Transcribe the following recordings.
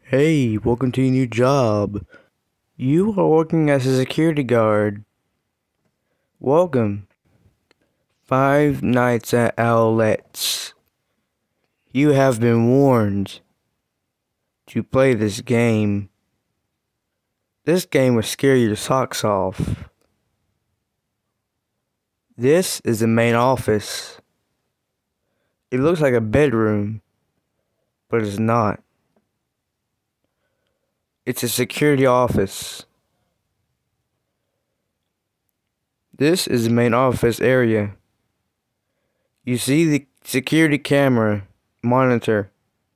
Hey, welcome to your new job. You are working as a security guard. Welcome. 5 nights at owlets. You have been warned to play this game. This game will scare your socks off. This is the main office. It looks like a bedroom, but it's not. It's a security office. This is the main office area. You see the security camera monitor.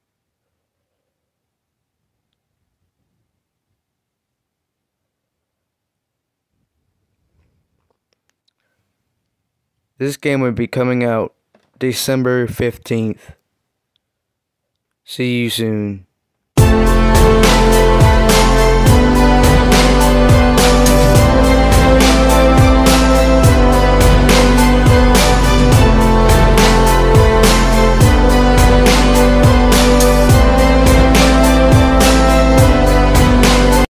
This game will be coming out December 15th. See you soon.